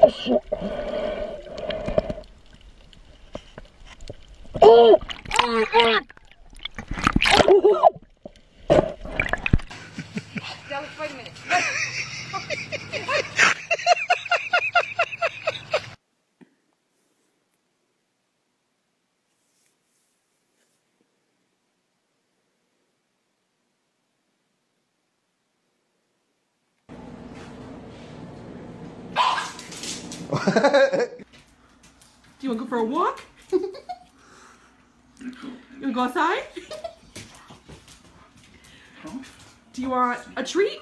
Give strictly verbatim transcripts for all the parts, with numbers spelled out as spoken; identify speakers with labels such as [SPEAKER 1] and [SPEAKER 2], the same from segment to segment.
[SPEAKER 1] Dallas, wait a minute.
[SPEAKER 2] Do you want to go for a walk? You want to go outside? Do you want a treat?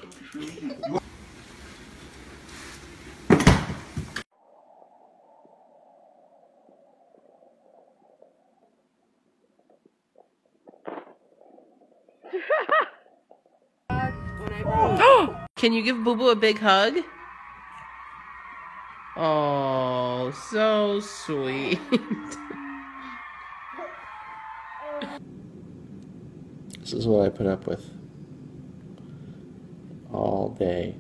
[SPEAKER 2] Can you give Boo Boo a big hug? Oh, so sweet.
[SPEAKER 3] This is what I put up with all day.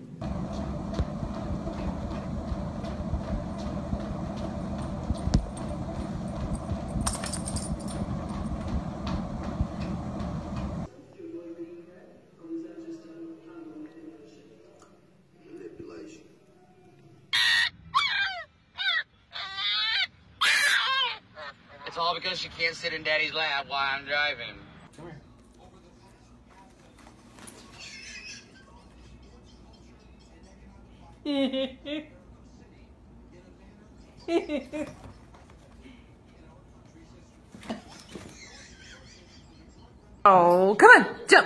[SPEAKER 4] It's all because she can't sit in Daddy's lap while I'm driving. Come
[SPEAKER 2] here. Oh, come on, jump.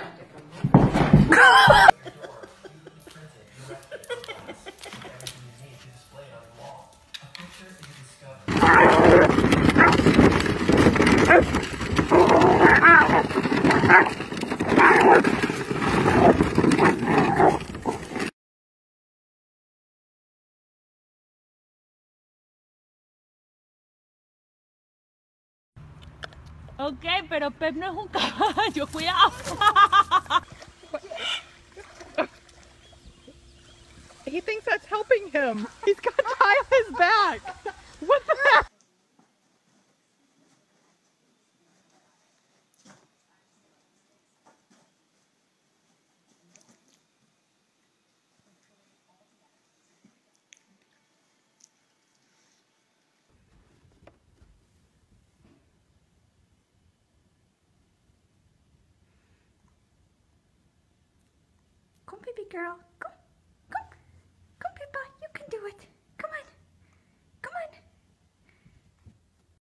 [SPEAKER 5] Ok, pero Pep no es un caballo, cuidado.
[SPEAKER 2] He thinks that's helping him. He's got to tie his back. What the heck?
[SPEAKER 5] Come, baby girl, go.